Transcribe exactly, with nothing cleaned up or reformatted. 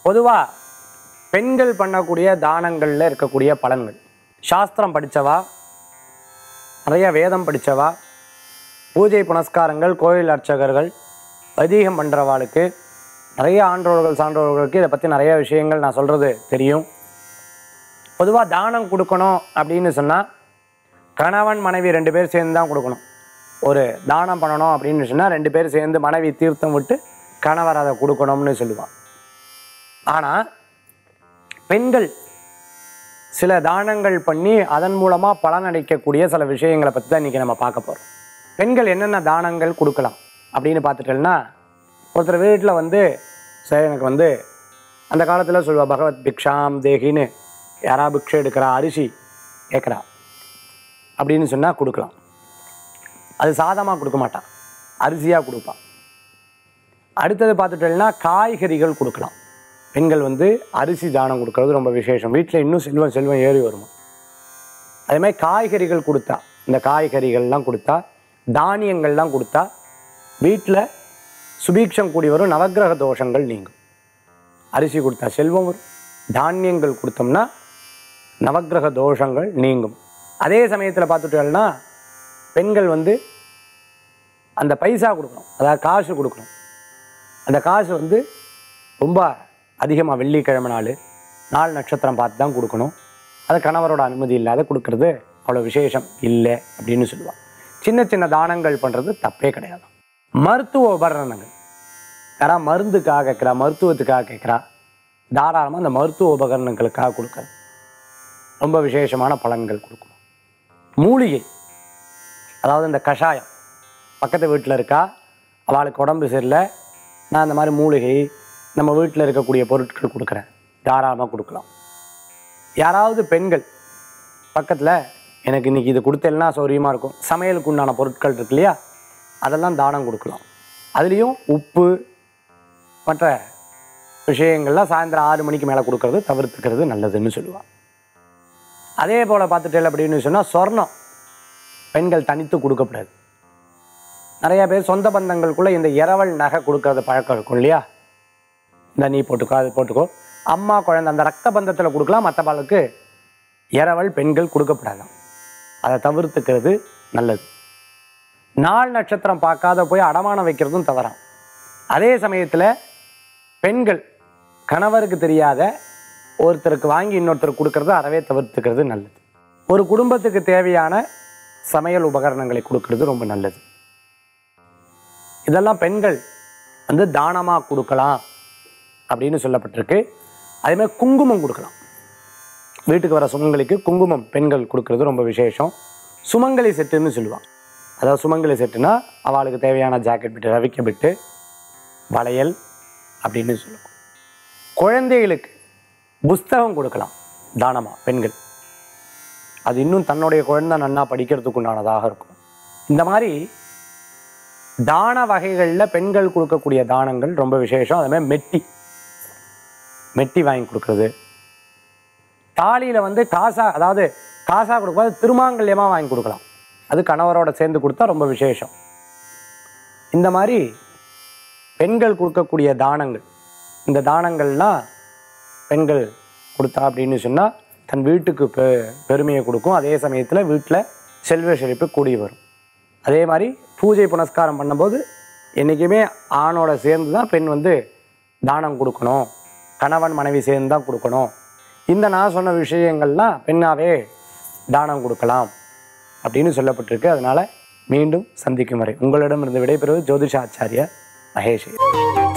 பொதுவாக பெண்கள் பண்ணக்கூடிய தானங்களில் இருக்கக்கூடிய பலன்கள், சாஸ்திரம் படித்தவா, நிறைய வேதம் படித்தவா, பூஜை புனஸ்காரங்கள், கோயில் அர்ச்சகர்கள், வைதீகம் பண்ணுறவாளுக்கு, நிறைய ஆன்றோர்கள் சான்றோர்களுக்கு இதை பற்றி நிறைய விஷயங்கள் நான் சொல்கிறது தெரியும். பொதுவாக தானம் கொடுக்கணும் அப்படின்னு சொன்னால் கணவன் மனைவி ரெண்டு பேர் சேர்ந்து தான் கொடுக்கணும். ஒரு தானம் பண்ணணும் அப்படின்னு சொன்னால் ரெண்டு பேர் சேர்ந்து மனைவி தீர்த்தம் விட்டு கணவர் அதை கொடுக்கணும்னு சொல்லுவான். ஆனால் பெண்கள் சில தானங்கள் பண்ணி அதன் மூலமாக பலனளிக்கக்கூடிய சில விஷயங்களை பற்றி தான் இன்றைக்கி நம்ம பார்க்க போகிறோம். பெண்கள் என்னென்ன தானங்கள் கொடுக்கலாம் அப்படின்னு பார்த்துட்டோம்னா, ஒருத்தர் வீட்டில் வந்து சரி எனக்கு வந்து அந்த காலத்தில் சொல்லுவாள், பகவத் பிக்ஷாம் தேகின்னு, யாரா பிக்ஷை எடுக்கிறா, அரிசி கேட்குறா அப்படின்னு சொன்னால் கொடுக்கலாம். அது சாதமாக கொடுக்க மாட்டான், அரிசியாக கொடுப்பான். அடுத்தது பார்த்துட்டோம்னா காய்கறிகள் கொடுக்கலாம். பெண்கள் வந்து அரிசி தானம் கொடுக்கறது ரொம்ப விசேஷம். வீட்டில் இன்னும் செல்வம் செல்வம் ஏறி வருமா. அதே மாதிரி காய்கறிகள் கொடுத்தா, இந்த காய்கறிகள்லாம் கொடுத்தா, தானியங்கள்லாம் கொடுத்தா வீட்டில் சுபீக்ஷம் கூடி வரும், நவக்கிரக தோஷங்கள் நீங்கும். அரிசி கொடுத்தா செல்வம் வரும், தானியங்கள் கொடுத்தோம்னா நவக்கிரக தோஷங்கள் நீங்கும். அதே சமயத்தில் பார்த்துட்டோம்னா பெண்கள் வந்து அந்த பைசா கொடுக்கணும், அதாவது காசு கொடுக்கணும். அந்த காசு வந்து ரொம்ப அதிகமாக வெள்ளிக்கிழமை நாள் நாலு நட்சத்திரம் பார்த்து தான் கொடுக்கணும். அது கணவரோட அனுமதி இல்லாத கொடுக்கறது அவ்வளோ விசேஷம் இல்லை அப்படின்னு சொல்லுவாள். சின்ன சின்ன தானங்கள் பண்ணுறது தப்பே கிடையாது. மருத்துவ உபகரணங்கள், யாராவது மருந்துக்காக கேட்குறா, மருத்துவத்துக்காக கேட்குறா, தாராளமாக அந்த மருத்துவ உபகரணங்களுக்காக கொடுக்குறது ரொம்ப விசேஷமான பலன்கள் கொடுக்கணும். மூலிகை, அதாவது இந்த கஷாயம், பக்கத்து வீட்டில் இருக்கா, அவளுக்கு உடம்பு சரியில்லை, நான் அந்த மாதிரி மூலிகை நம்ம வீட்டில் இருக்கக்கூடிய பொருட்கள் கொடுக்குறேன், தாராளமாக கொடுக்கலாம். யாராவது பெண்கள் பக்கத்தில் எனக்கு இன்றைக்கி இது கொடுத்தேன்னா சௌரியமாக இருக்கும், சமையலுக்கு உண்டான பொருட்கள் இருக்கு இல்லையா, அதெல்லாம் தானம் கொடுக்கலாம். அதுலேயும் உப்பு மற்ற விஷயங்கள்லாம் சாயந்தரம் ஆறு மணிக்கு மேலே கொடுக்கறது தவிர்த்துக்கிறது நல்லதுன்னு சொல்லுவாள். அதே போல் பார்த்துட்டேன் அப்படின்னு சொன்னால் சொர்ணம் பெண்கள் தனித்து கொடுக்கக்கூடாது. நிறையா பேர் சொந்த பந்தங்களுக்குள்ளே இந்த இரவல் நகை கொடுக்கறது பழக்கம் இருக்கும் இல்லையா, இந்த நீ போட்டுக்கோ அது போட்டுக்கோ, அம்மா குழந்தை அந்த ரத்த பந்தத்தில் கொடுக்கலாம், மற்றவளுக்கு இரவல் பெண்கள் கொடுக்கப்படாதான், அதை தவிர்த்துக்கிறது நல்லது. நாள் நட்சத்திரம் பார்க்காத போய் அடமானம் வைக்கிறதும் தவறாம். அதே சமயத்தில் பெண்கள் கணவருக்கு தெரியாத ஒருத்தருக்கு வாங்கி இன்னொருத்தருக்கு கொடுக்கறது அறவே தவிர்த்துக்கிறது நல்லது. ஒரு குடும்பத்துக்கு தேவையான சமையல் உபகரணங்களை கொடுக்கறது ரொம்ப நல்லது. இதெல்லாம் பெண்கள் வந்து தானமாக கொடுக்கலாம் அப்படின்னு சொல்லப்பட்டிருக்கு. அதேமாதிரி குங்குமம் கொடுக்கலாம். வீட்டுக்கு வர சுமங்கலிக்கு குங்குமம் பெண்கள் கொடுக்கறது ரொம்ப விசேஷம். சுமங்கலி செட்டுன்னு சொல்லுவாள். அதாவது சுமங்கலி செட்டுனா அவளுக்கு தேவையான ஜாக்கெட் பிட்டு, ரவிக்க பிட்டு, வளையல் அப்படின்னு சொல்லுவோம். குழந்தைகளுக்கு புஸ்தகம் கொடுக்கலாம் தானமாக பெண்கள். அது இன்னும் தன்னுடைய குழந்தை நன்னா படிக்கிறதுக்கு உண்டானதாக இருக்கும். இந்த மாதிரி தான வகைகளில் பெண்கள் கொடுக்கக்கூடிய தானங்கள் ரொம்ப விசேஷம். அதேமாதிரி மெட்டி மெட்டி வாங்கி கொடுக்குறது, தாலியில் வந்து காசா, அதாவது காசா கொடுக்கும்போது திருமாங்கல்யமாக வாங்கி கொடுக்கலாம், அது கணவரோட சேர்ந்து கொடுத்தா ரொம்ப விசேஷம். இந்த மாதிரி பெண்கள் கொடுக்கக்கூடிய தானங்கள், இந்த தானங்கள்லாம் பெண்கள் கொடுத்தா அப்படின்னு சொன்னால் தன் வீட்டுக்கு பெ பெருமையை கொடுக்கும். அதே சமயத்தில் வீட்டில் செல்வ செழிப்பு கூடி வரும். அதே மாதிரி பூஜை புனஸ்காரம் பண்ணும்போது என்றைக்குமே ஆணோட சேர்ந்து தான் பெண் வந்து தானம் கொடுக்கணும், கணவன் மனைவி சேர்ந்து தான் கொடுக்கணும். இந்த நான் சொன்ன விஷயங்கள்லாம் பெண்ணாவே தானம் கொடுக்கலாம் அப்படின்னு சொல்லப்பட்டிருக்கு. அதனால் மீண்டும் சந்திக்கும் வரை உங்களிடமிருந்து விடைபெறுவது ஜோதிஷ ஆச்சாரியா மகேஷ்.